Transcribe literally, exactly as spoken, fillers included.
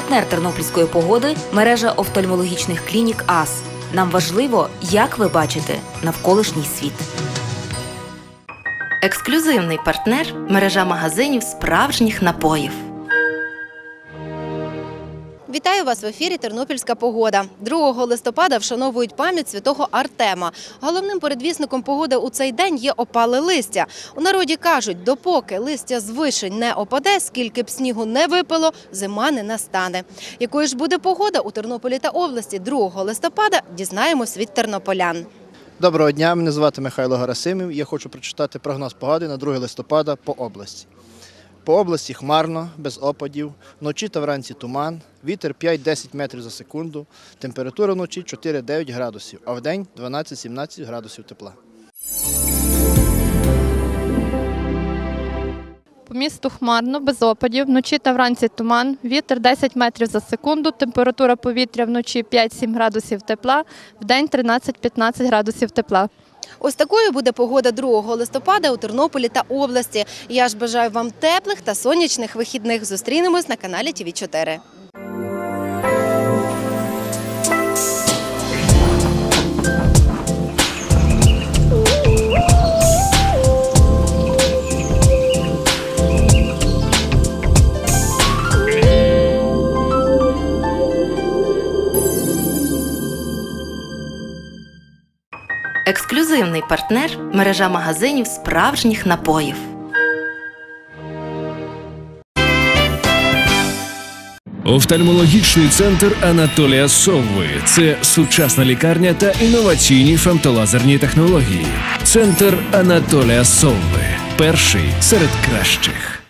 Партнер тернопільської погоди – мережа офтальмологічних клінік АС. Нам важливо, як ви бачите навколишній світ. Ексклюзивний партнер – мережа магазинів справжніх напоїв. Вітаю вас в ефірі «Тернопільська погода». другого листопада вшановують пам'ять святого Артема. Головним передвісником погоди у цей день є опале листя. У народі кажуть, допоки листя з вишень не опаде, скільки б снігу не випало, зима не настане. Якою ж буде погода у Тернополі та області другого листопада, дізнаємось від тернополян. Доброго дня, мене звати Михайло Гарасимів. Я хочу прочитати прогноз погоди на друге листопада по області. По області хмарно, без опадів, вночі та вранці туман, вітер п'ять-десять метрів за секунду, температура вночі чотири-дев'ять градусів, а вдень дванадцять-сімнадцять градусів тепла. По місту хмарно, без опадів, вночі та вранці туман, вітер десять метрів за секунду, температура повітря вночі п'ять-сім градусів тепла, вдень тринадцять-п'ятнадцять градусів тепла. Ось такою буде погода другого листопада у Тернополі та області. Я ж бажаю вам теплих та сонячних вихідних. Зустрінемось на каналі Ті Ві чотири. Ексклюзивний партнер – мережа магазинів справжніх напоїв. Офтальмологічний центр Анатолія Совви – це сучасна лікарня та інноваційні фемтолазерні технології. Центр Анатолія Совви – перший серед кращих.